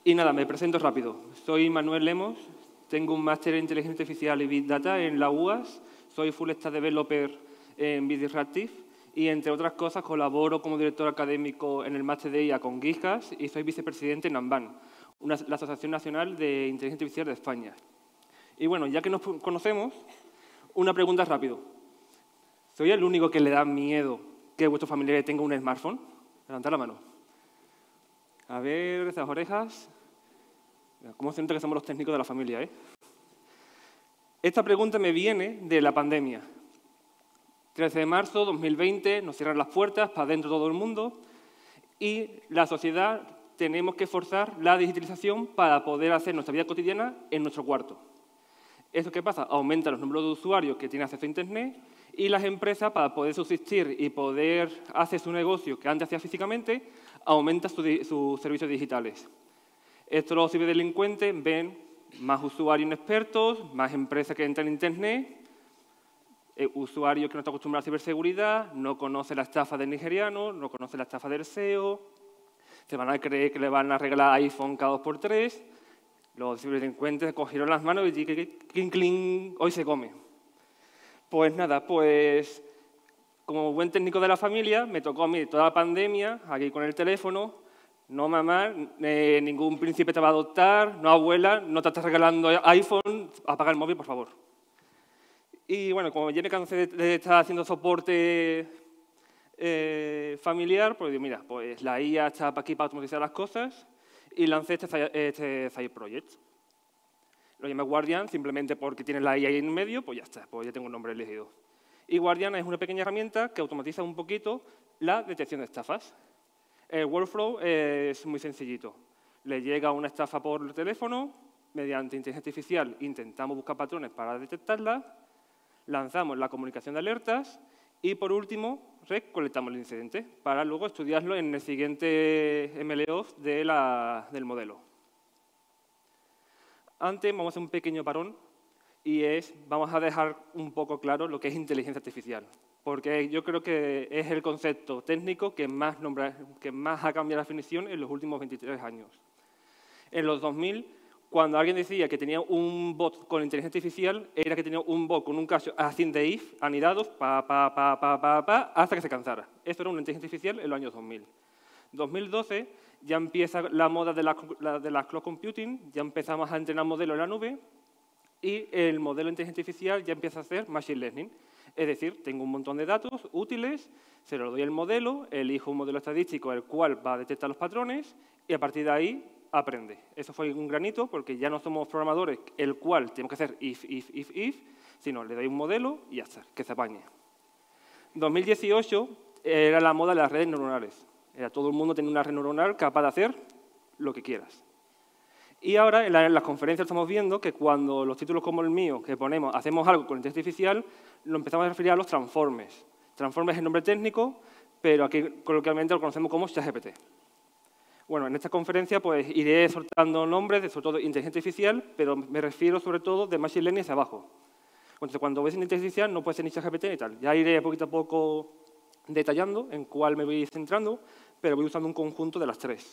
Y nada, me presento rápido. Soy Manuel Lemos, tengo un máster en Inteligencia Artificial y Big Data en la UAS, soy Full Stack Developer en BitDisruptive y, entre otras cosas, colaboro como director académico en el máster de IA con GitHub y soy vicepresidente en ANBAN, la Asociación Nacional de Inteligencia Artificial de España. Y bueno, ya que nos conocemos, una pregunta rápido. ¿Soy el único que le da miedo que vuestro familiar tenga un smartphone? Levantad la mano. A ver, esas orejas. ¿Cómo se nota que somos los técnicos de la familia, eh? Esta pregunta me viene de la pandemia. 13 de marzo de 2020, nos cierran las puertas para dentro todo el mundo y la sociedad tenemos que forzar la digitalización para poder hacer nuestra vida cotidiana en nuestro cuarto. ¿Eso qué pasa? Aumenta los números de usuarios que tienen acceso a Internet y las empresas, para poder subsistir y poder hacer su negocio que antes hacía físicamente, aumentan sus servicios digitales. Estos los ciberdelincuentes ven más usuarios inexpertos, más empresas que entran en Internet, usuarios que no están acostumbrados a ciberseguridad, no conocen la estafa del nigeriano, no conocen la estafa del SEO, se van a creer que le van a regalar iPhone cada 2x3. Los ciberdelincuentes cogieron las manos y clink, clink, hoy se come. Pues nada, pues como buen técnico de la familia, me tocó a mí toda la pandemia, aquí con el teléfono. No, mamá, ningún príncipe te va a adoptar, no, abuela, no te estás regalando iPhone, apaga el móvil, por favor. Y bueno, como ya me cansé de estar haciendo soporte familiar, pues digo, mira, pues la IA está aquí para automatizar las cosas y lancé este Side Project. Lo llamé Guardian simplemente porque tiene la IA ahí en medio, pues ya está, pues ya tengo un nombre elegido. Y Guardian es una pequeña herramienta que automatiza un poquito la detección de estafas. El workflow es muy sencillito. Le llega una estafa por teléfono, mediante inteligencia artificial intentamos buscar patrones para detectarla, lanzamos la comunicación de alertas y, por último, recolectamos el incidente para luego estudiarlo en el siguiente MLOps del modelo. Antes vamos a hacer un pequeño parón y vamos a dejar un poco claro lo que es inteligencia artificial, porque yo creo que es el concepto técnico que más ha cambiado la definición en los últimos 23 años. En los 2000, cuando alguien decía que tenía un bot con inteligencia artificial, era que tenía un bot con un caso así de if, anidados, hasta que se cansara. Esto era una inteligencia artificial en los años 2000. 2012 ya empieza la moda de la cloud computing, ya empezamos a entrenar modelos en la nube y el modelo de inteligencia artificial ya empieza a hacer machine learning. Es decir, tengo un montón de datos útiles, se lo doy al modelo, elijo un modelo estadístico el cual va a detectar los patrones y a partir de ahí aprende. Eso fue un granito porque ya no somos programadores el cual tenemos que hacer if, sino le doy un modelo y ya está, que se apañe. 2018 era la moda de las redes neuronales. Todo el mundo tenía una red neuronal capaz de hacer lo que quieras. Y ahora en las conferencias estamos viendo que cuando los títulos como el mío, que ponemos hacemos algo con inteligencia artificial, lo empezamos a referir a los transformers. Transformers es el nombre técnico, pero aquí coloquialmente lo conocemos como ChatGPT. Bueno, en esta conferencia pues iré soltando nombres de sobre todo inteligencia artificial, pero me refiero sobre todo de machine learning hacia abajo. Entonces, cuando ves inteligencia artificial no puede ser ni ChatGPT ni tal. Ya iré poquito a poco detallando en cuál me voy centrando, pero voy usando un conjunto de las tres.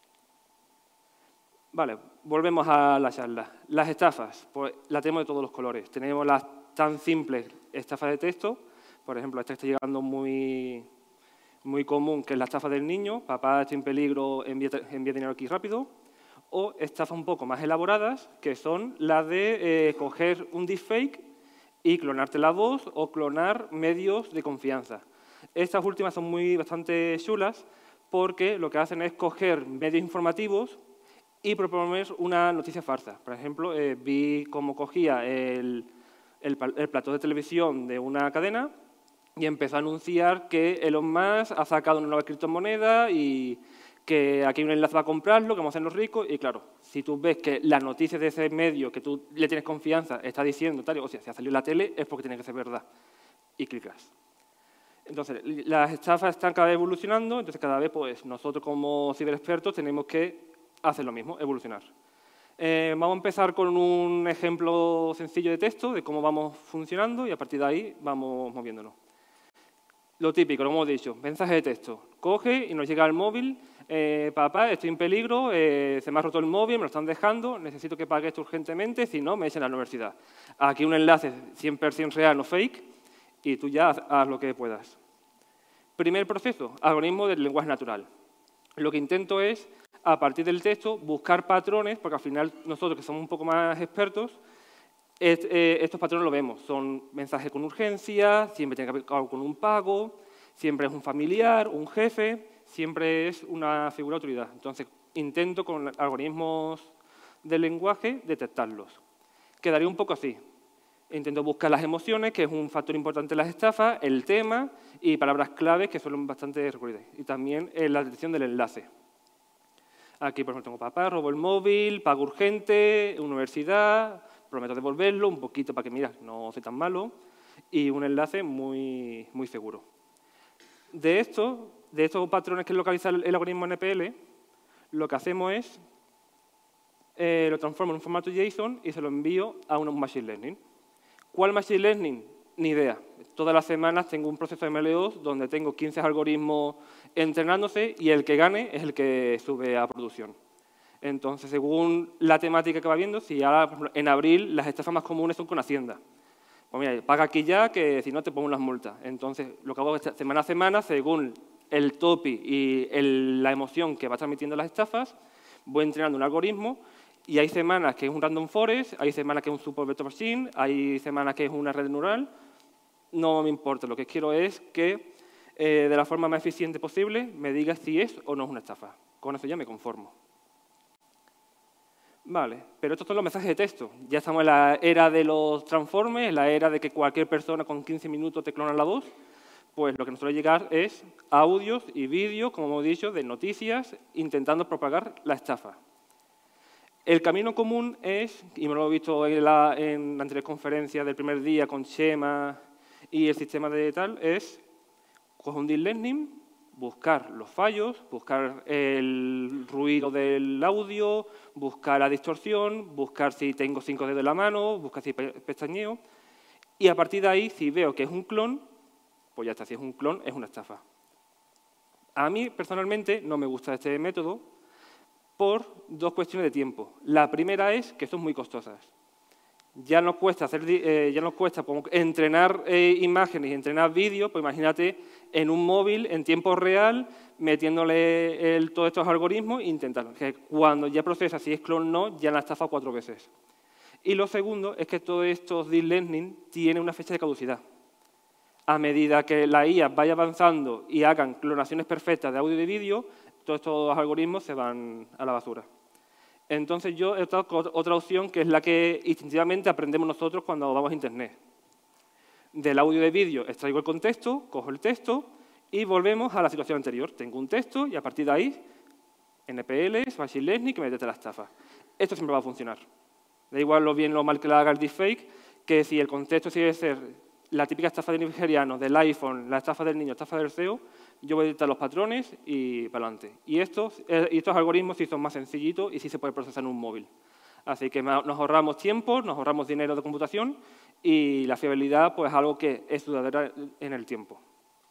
Vale, volvemos a la charla. Las estafas, pues las tenemos de todos los colores. Tenemos las tan simples estafas de texto, por ejemplo, esta está llegando muy común, que es la estafa del niño, papá está en peligro, envía dinero aquí rápido, o estafas un poco más elaboradas, que son las de coger un deepfake y clonarte la voz o clonar medios de confianza. Estas últimas son bastante chulas porque lo que hacen es coger medios informativos y proponer una noticia farsa. Por ejemplo, vi cómo cogía el plató de televisión de una cadena y empezó a anunciar que Elon Musk ha sacado una nueva criptomoneda y que aquí hay un enlace para comprarlo, que vamos a hacer los ricos. Y claro, si tú ves que la noticia de ese medio que tú le tienes confianza está diciendo tal, o sea, si ha salido en la tele es porque tiene que ser verdad. Y clicas. Entonces, las estafas están cada vez evolucionando, entonces cada vez pues, nosotros como ciberexpertos tenemos que hacer lo mismo, evolucionar. Vamos a empezar con un ejemplo sencillo de texto de cómo vamos funcionando y a partir de ahí vamos moviéndonos. Lo típico, lo hemos dicho, mensaje de texto. Coge y nos llega al móvil, papá, estoy en peligro, se me ha roto el móvil, me lo están dejando, necesito que pague esto urgentemente, si no, me echen a la universidad. Aquí un enlace 100% real, no fake, y tú ya haz lo que puedas. Primer proceso, algoritmo del lenguaje natural. Lo que intento es, a partir del texto, buscar patrones, porque al final nosotros que somos un poco más expertos, estos patrones lo vemos. Son mensajes con urgencia, siempre tiene que ver algo con un pago, siempre es un familiar, un jefe, siempre es una figura de autoridad. Entonces, intento con algoritmos del lenguaje detectarlos. Quedaría un poco así. Intento buscar las emociones, que es un factor importante en las estafas, el tema y palabras claves que son bastante recurrentes. Y también la detección del enlace. Aquí, por ejemplo, tengo papá, robo el móvil, pago urgente, universidad, prometo devolverlo un poquito para que, mira, no soy tan malo, y un enlace muy seguro. De estos patrones que localiza el algoritmo NPL, lo que hacemos es, lo transformo en un formato JSON y se lo envío a un Machine Learning. ¿Cuál Machine Learning? Ni idea. Todas las semanas tengo un proceso de MLOs donde tengo 15 algoritmos entrenándose y el que gane es el que sube a producción. Entonces, según la temática que va viendo, si ahora, por ejemplo, en abril las estafas más comunes son con Hacienda. Pues mira, paga aquí ya, que si no te pongo unas multas. Entonces, lo que hago es semana a semana, según el topic y la emoción que va transmitiendo las estafas, voy entrenando un algoritmo y hay semanas que es un random forest, hay semanas que es un super vector machine, hay semanas que es una red neural. No me importa, lo que quiero es que de la forma más eficiente posible me diga si es o no es una estafa. Con eso ya me conformo. Vale, pero estos son los mensajes de texto. Ya estamos en la era de los transformes, en la era de que cualquier persona con 15 minutos te clona la voz. Pues lo que nos suele llegar es audios y vídeos, como hemos dicho, de noticias, intentando propagar la estafa. El camino común es, y me lo he visto en la anterior conferencia del primer día con Shema y el sistema de tal, es coger un deep learning, buscar los fallos, buscar el ruido del audio, buscar la distorsión, buscar si tengo 5 dedos en la mano, buscar si pestañeo. Y a partir de ahí, si veo que es un clon, pues ya está, si es un clon, es una estafa. A mí, personalmente, no me gusta este método por dos cuestiones de tiempo. La primera es que son muy costosas. Ya nos cuesta, entrenar imágenes y entrenar vídeos, pues imagínate en un móvil, en tiempo real, metiéndole todos estos algoritmos e intentando que cuando ya procesa si es clon o no, ya la estafa 4 veces. Y lo segundo es que todos estos deep learning tienen una fecha de caducidad. A medida que la IA vaya avanzando y hagan clonaciones perfectas de audio y de vídeo, todos estos algoritmos se van a la basura. Entonces yo he optado con otra opción que es la que instintivamente aprendemos nosotros cuando vamos a Internet. Del audio y de vídeo extraigo el contexto, cojo el texto y volvemos a la situación anterior. Tengo un texto y a partir de ahí, NPL, Machine Learning, que me detecta la estafa. Esto siempre va a funcionar. Da igual lo bien o lo mal que la haga el deepfake, que si el contexto sigue ser la típica estafa del nigeriano, del iPhone, la estafa del niño, la estafa del CEO, yo voy a editar los patrones y para adelante. Y estos algoritmos sí son más sencillitos y sí se puede procesar en un móvil. Así que nos ahorramos tiempo, nos ahorramos dinero de computación y la fiabilidad pues, es algo que es duradera en el tiempo.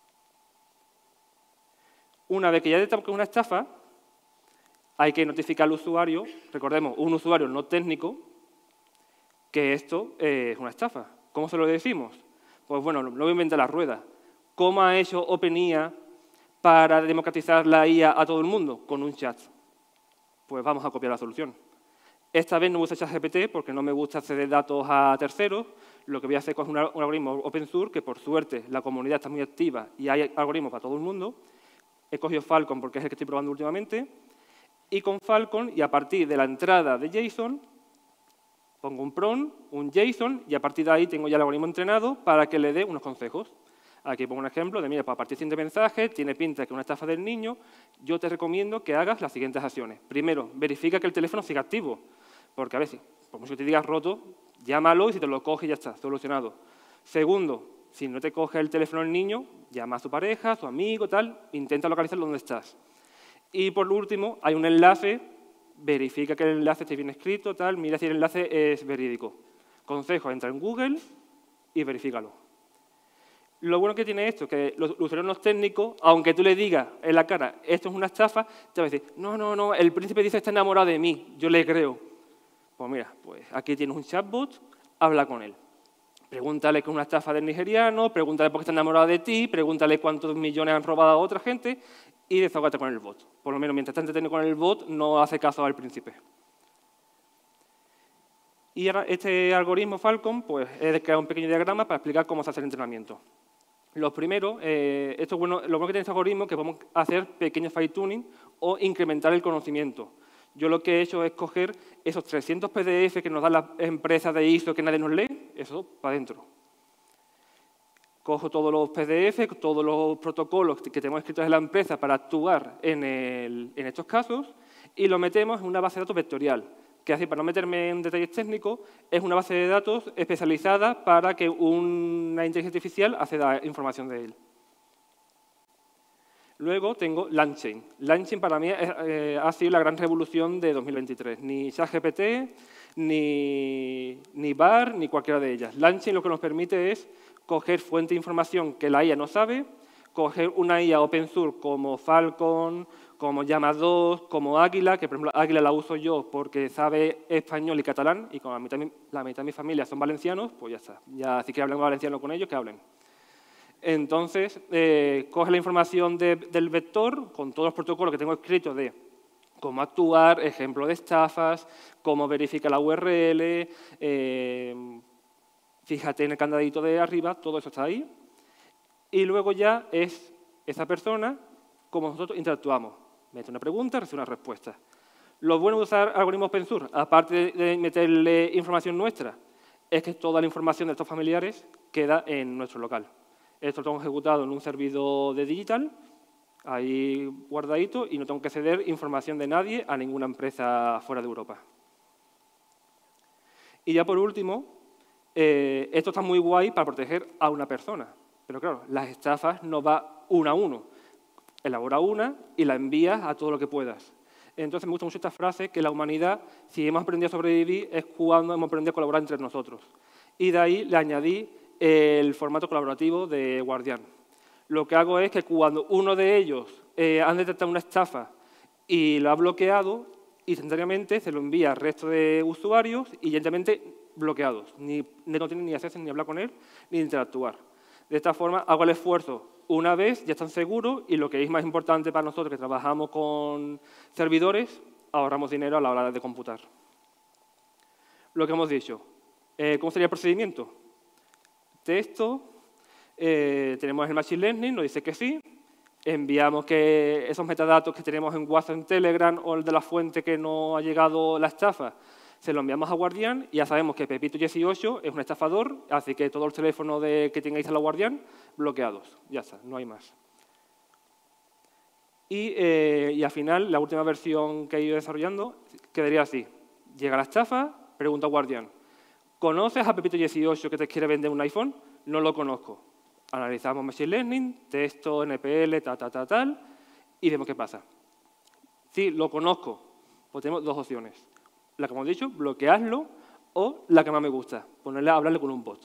Una vez que ya detectamos que es una estafa, hay que notificar al usuario, recordemos, un usuario no técnico, que esto es una estafa. ¿Cómo se lo decimos? Pues bueno, no voy a inventar la rueda. ¿Cómo ha hecho OpenIA para democratizar la IA a todo el mundo? Con un chat. Pues vamos a copiar la solución. Esta vez no uso ChatGPT porque no me gusta ceder datos a terceros. Lo que voy a hacer es un algoritmo open source, que por suerte la comunidad está muy activa y hay algoritmos para todo el mundo. He cogido Falcon porque es el que estoy probando últimamente. Y con Falcon, y a partir de la entrada de JSON, pongo un prompt, un JSON, y a partir de ahí tengo ya el algoritmo entrenado para que le dé unos consejos. Aquí pongo un ejemplo de, mira, pues a partir de este mensaje, tiene pinta de que es una estafa del niño, yo te recomiendo que hagas las siguientes acciones. Primero, verifica que el teléfono siga activo, porque a veces, por mucho que te digas roto, llámalo y si te lo coge ya está, solucionado. Segundo, si no te coge el teléfono el niño, llama a su pareja, a su amigo, tal, intenta localizar dónde estás. Y por último, hay un enlace, verifica que el enlace esté bien escrito, tal, mira si el enlace es verídico. Consejo, entra en Google y verifícalo. Lo bueno que tiene esto, que los usuarios no técnicos, aunque tú le digas en la cara, esto es una estafa, te va a decir, no, el príncipe dice que está enamorado de mí, yo le creo. Pues mira, pues aquí tienes un chatbot, habla con él. Pregúntale que es una estafa del nigeriano, pregúntale por qué está enamorado de ti, pregúntale cuántos millones han robado a otra gente y desahógate con el bot. Por lo menos mientras está entretenido con el bot, no hace caso al príncipe. Y ahora este algoritmo Falcon, pues he creado un pequeño diagrama para explicar cómo se hace el entrenamiento. Lo primero, lo bueno que tiene este algoritmo es que podemos hacer pequeños fine-tuning o incrementar el conocimiento. Yo lo que he hecho es coger esos 300 PDF que nos dan las empresas de ISO que nadie nos lee, eso para adentro. Cojo todos los PDF, todos los protocolos que tenemos escritos en la empresa para actuar en estos casos y lo metemos en una base de datos vectorial, que así, para no meterme en detalles técnicos, es una base de datos especializada para que una inteligencia artificial acceda a información de él. Luego tengo LangChain. LangChain para mí ha sido la gran revolución de 2023. Ni ChatGPT, ni BAR, ni cualquiera de ellas. LangChain lo que nos permite es coger fuente de información que la IA no sabe, coger una IA open source como Falcon, como Llama 2, como Águila, que por ejemplo Águila la uso yo porque sabe español y catalán, y como la mitad de mi familia son valencianos, pues ya está. Ya si quieren hablar valenciano con ellos, que hablen. Entonces, coge la información del vector con todos los protocolos que tengo escritos de cómo actuar, ejemplo de estafas, cómo verifica la URL, fíjate en el candadito de arriba, todo eso está ahí. Y luego ya es esa persona como nosotros interactuamos. Mete una pregunta, recibe una respuesta. Lo bueno de usar algoritmos open source, aparte de meterle información nuestra, es que toda la información de estos familiares queda en nuestro local. Esto lo tengo ejecutado en un servidor de digital, ahí guardadito, y no tengo que ceder información de nadie a ninguna empresa fuera de Europa. Y ya por último, esto está muy guay para proteger a una persona. Pero claro, las estafas no va uno a uno. Elabora una y la envías a todo lo que puedas. Entonces me gusta mucho esta frase, que la humanidad, si hemos aprendido a sobrevivir, es cuando hemos aprendido a colaborar entre nosotros. Y de ahí le añadí el formato colaborativo de Guardián. Lo que hago es que cuando uno de ellos ha detectado una estafa y lo ha bloqueado, instantáneamente se lo envía al resto de usuarios y directamente bloqueados. No tienen ni acceso ni a hablar con él ni interactuar. De esta forma hago el esfuerzo una vez, ya están seguros, y lo que es más importante para nosotros que trabajamos con servidores, ahorramos dinero a la hora de computar. Lo que hemos dicho, ¿cómo sería el procedimiento? Texto, tenemos el Machine Learning, nos dice que sí, enviamos que esos metadatos que tenemos en WhatsApp, en Telegram o el de la fuente que no ha llegado la estafa, se lo enviamos a Guardián y ya sabemos que Pepito18 es un estafador, así que todos los teléfonos que tengáis a la Guardián, bloqueados. Ya está, no hay más. Y al final, la última versión que he ido desarrollando quedaría así. Llega la estafa, pregunta a Guardián, ¿conoces a Pepito18 que te quiere vender un iPhone? No lo conozco. Analizamos Machine Learning, texto, NPL, tal, y vemos qué pasa. Sí, lo conozco. Pues tenemos dos opciones. La que hemos dicho, bloquearlo, o la que más me gusta, ponerle a hablarle con un bot.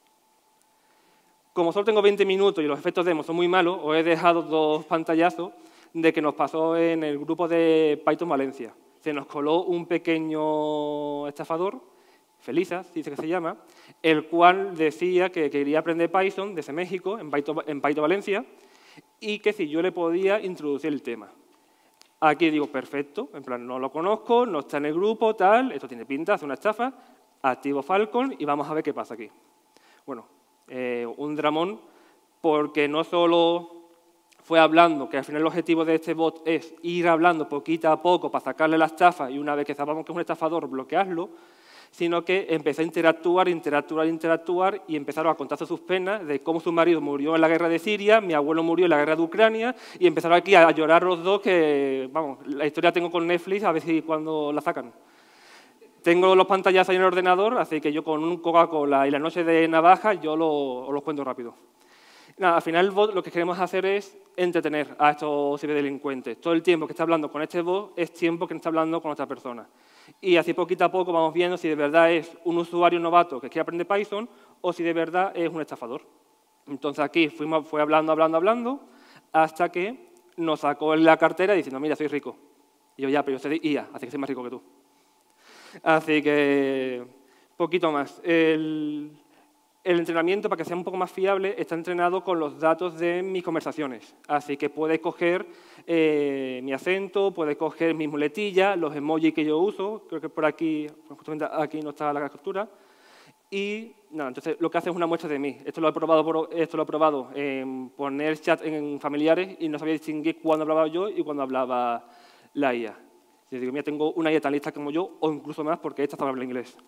Como solo tengo 20 minutos y los efectos demo son muy malos, os he dejado dos pantallazos de que nos pasó en el grupo de Python Valencia. Se nos coló un pequeño estafador, Felisa, dice que se llama, el cual decía que quería aprender Python desde México, en Python Valencia, y que si yo le podía introducir el tema. Aquí digo, perfecto, en plan, no lo conozco, no está en el grupo, tal, esto tiene pinta, hace una estafa, activo Falcon y vamos a ver qué pasa aquí. Bueno, un dramón, porque no solo fue hablando, que al final el objetivo de este bot es ir hablando poquito a poco para sacarle la estafa y una vez que sabamos que es un estafador, bloquearlo, sino que empezó a interactuar y empezaron a contarse sus penas de cómo su marido murió en la guerra de Siria, mi abuelo murió en la guerra de Ucrania y empezaron aquí a llorar los dos que, vamos, la historia tengo con Netflix, a ver si cuando la sacan. Tengo los pantallazos ahí en el ordenador, así que yo con un Coca-Cola y la noche de navaja yo os los cuento rápido. Nada, al final el bot lo que queremos hacer es entretener a estos ciberdelincuentes. Todo el tiempo que está hablando con este bot es tiempo que está hablando con otra persona. Y así poquito a poco vamos viendo si de verdad es un usuario novato que quiere aprender Python o si de verdad es un estafador. Entonces aquí fue hablando, hasta que nos sacó en la cartera diciendo, mira, soy rico. Y yo, ya, pero yo soy de IA, así que soy más rico que tú. Así que, poquito más. El entrenamiento, para que sea un poco más fiable, está entrenado con los datos de mis conversaciones. Así que puede coger mi acento, puede coger mis muletillas, los emojis que yo uso. Creo que por aquí, justamente aquí no está la captura. Y nada, entonces lo que hace es una muestra de mí. Esto lo he probado en poner chat en familiares y no sabía distinguir cuándo hablaba yo y cuándo hablaba la IA. Yo digo, mira, tengo una IA tan lista como yo, o incluso más, porque esta sabe hablar inglés.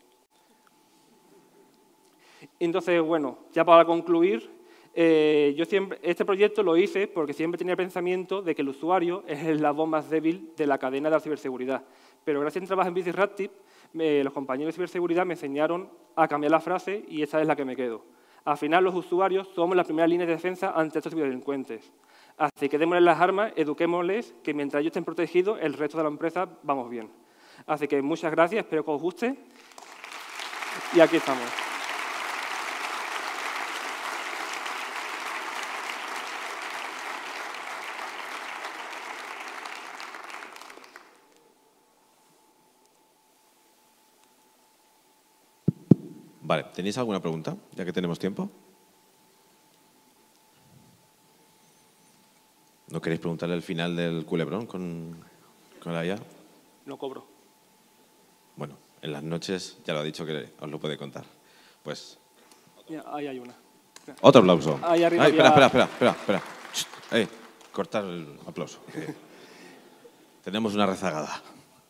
Entonces, bueno, ya para concluir, este proyecto lo hice porque siempre tenía el pensamiento de que el usuario es el eslabón más débil de la cadena de la ciberseguridad. Pero gracias a trabajar en BusyRaptive, los compañeros de ciberseguridad me enseñaron a cambiar la frase y esa es la que me quedo. Al final, los usuarios somos la primera línea de defensa ante estos ciberdelincuentes. Así que démosles las armas, eduquémosles, que mientras ellos estén protegidos, el resto de la empresa vamos bien. Así que muchas gracias, espero que os guste. Y aquí estamos. Vale, ¿tenéis alguna pregunta, ya que tenemos tiempo? ¿No queréis preguntarle al final del culebrón con la IA? No cobro. Bueno, en las noches ya lo ha dicho que os lo puede contar. Pues... Ya, ahí hay una. Otro aplauso. Ahí arriba espera. Cortar el aplauso. Tenemos una rezagada.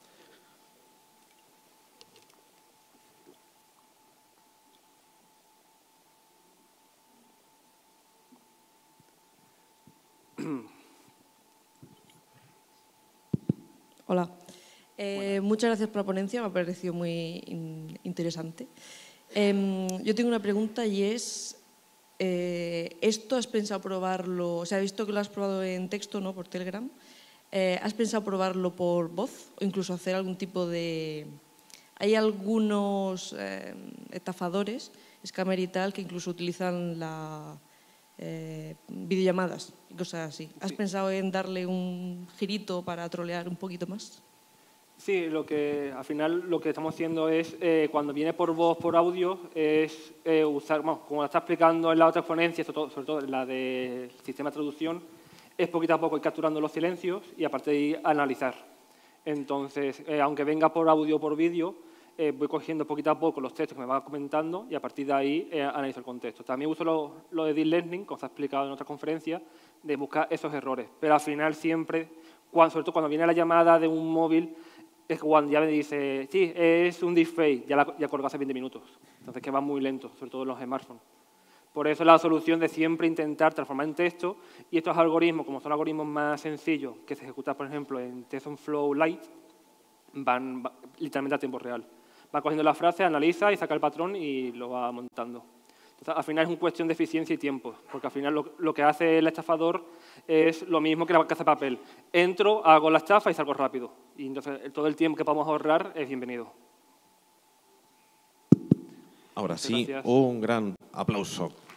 Hola. Muchas gracias por la ponencia, me ha parecido muy interesante. Yo tengo una pregunta y es, ¿esto has pensado probarlo? O sea, he visto que lo has probado en texto, ¿no? Por Telegram. ¿Has pensado probarlo por voz o incluso hacer algún tipo de... Hay algunos estafadores, scammer y tal, que incluso utilizan videollamadas y cosas así. ¿Has pensado en darle un girito para trolear un poquito más? Sí, al final lo que estamos haciendo es, cuando viene por voz, por audio, es usar, bueno, como lo está explicando en la otra exponencia, sobre todo en la del sistema de traducción, es poquito a poco ir capturando los silencios y a partir de ahí analizar. Entonces, aunque venga por audio o por vídeo, voy cogiendo poquito a poco los textos que me va comentando y a partir de ahí analizo el contexto. También uso lo de Deep Learning, como se ha explicado en otras conferencias, de buscar esos errores. Pero al final siempre, sobre todo cuando viene la llamada de un móvil, es cuando ya me dice, sí, es un deepfake, ya colgó hace 20 minutos. Entonces que va muy lento, sobre todo en los smartphones. Por eso la solución de siempre intentar transformar en texto y estos algoritmos, como son algoritmos más sencillos que se ejecutan, por ejemplo, en TensorFlow Lite, van literalmente a tiempo real. Va cogiendo la frase, analiza y saca el patrón y lo va montando. Entonces, al final es una cuestión de eficiencia y tiempo, porque al final lo que hace el estafador es lo mismo que la casa de papel. Entro, hago la estafa y salgo rápido. Y entonces todo el tiempo que podamos ahorrar es bienvenido. Ahora Muchas sí, gracias. un gran aplauso.